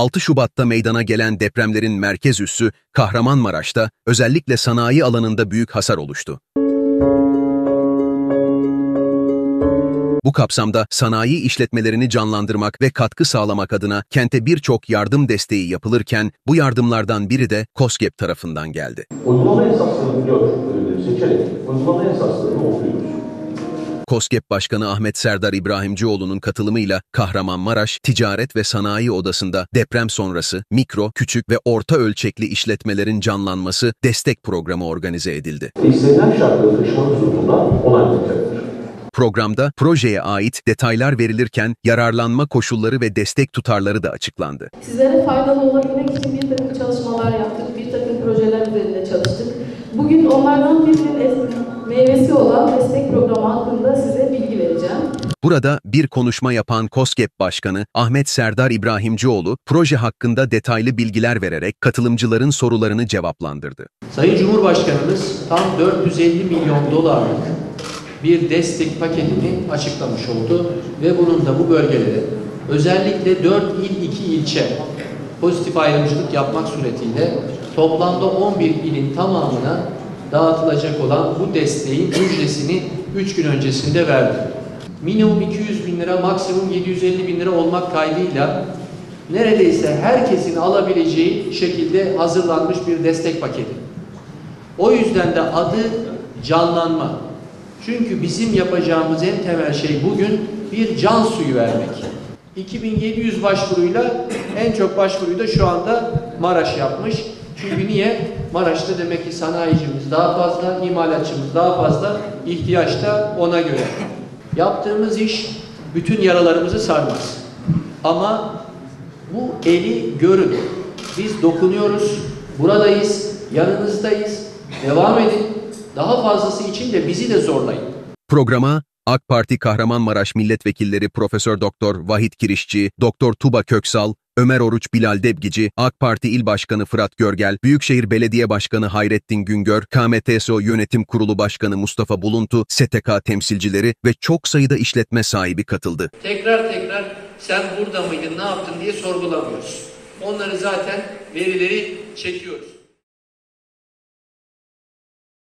6 Şubat'ta meydana gelen depremlerin merkez üssü Kahramanmaraş'ta özellikle sanayi alanında büyük hasar oluştu. Bu kapsamda sanayi işletmelerini canlandırmak ve katkı sağlamak adına kente birçok yardım desteği yapılırken bu yardımlardan biri de KOSGEB tarafından geldi. Uygulama esaslarını seçerek uygulama esaslarını okuyoruz. KOSGEB Başkanı Ahmet Serdar İbrahimcioğlu'nun katılımıyla Kahramanmaraş Ticaret ve Sanayi Odası'nda deprem sonrası mikro, küçük ve orta ölçekli işletmelerin canlanması destek programı organize edildi. İstenilen şartları taşımak hususunda onaylanacaktır. Programda projeye ait detaylar verilirken yararlanma koşulları ve destek tutarları da açıklandı. Sizlere faydalı olabilmek için bir takım çalışmalar yaptık, bir takım projeler üzerinde çalıştık. Bugün onlardan birinin meyvesi olan destek programı hakkında size bilgi vereceğim. Burada bir konuşma yapan KOSGEB Başkanı Ahmet Serdar İbrahimcioğlu, proje hakkında detaylı bilgiler vererek katılımcıların sorularını cevaplandırdı. Sayın Cumhurbaşkanımız tam 450 milyon dolarlık bir destek paketini açıklamış oldu ve bunun da bu bölgelere özellikle 4 il 2 ilçe pozitif ayrımcılık yapmak suretiyle toplamda 11 ilin tamamına dağıtılacak olan bu desteğin müjdesini 3 gün öncesinde verdi. Minimum 200 bin lira, maksimum 750 bin lira olmak kaydıyla neredeyse herkesin alabileceği şekilde hazırlanmış bir destek paketi. O yüzden de adı canlanma. Çünkü bizim yapacağımız en temel şey bugün bir can suyu vermek. 2700 başvuruyla en çok başvuruyu da şu anda Maraş yapmış. Çünkü niye? Maraş'ta demek ki sanayicimiz daha fazla, imalatçımız daha fazla, ihtiyaç da ona göre. Yaptığımız iş bütün yaralarımızı sarmaz. Ama bu eli görün. Biz dokunuyoruz, buradayız, yanınızdayız. Devam edin. Daha fazlası için de bizi de zorlayın. Programa AK Parti Kahramanmaraş Milletvekilleri Profesör Doktor Vahit Kirişçi, Doktor Tuba Köksal, Ömer Oruç Bilal Debgici, AK Parti İl Başkanı Fırat Görgel, Büyükşehir Belediye Başkanı Hayrettin Güngör, KMTSO Yönetim Kurulu Başkanı Mustafa Buluntu, STK temsilcileri ve çok sayıda işletme sahibi katıldı. Tekrar sen burada mıydın, ne yaptın diye sorgulamıyoruz. Onları zaten verileri çekiyoruz.